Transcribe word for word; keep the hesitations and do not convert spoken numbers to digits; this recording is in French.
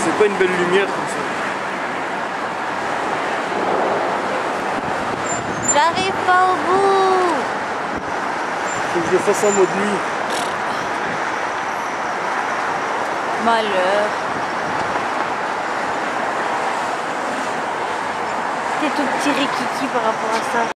c'est pas une belle lumière comme ça. J'arrive pas au bout. Faut que je le fasse en mode nuit. Malheur. T'es tout petit rikiki par rapport à ça.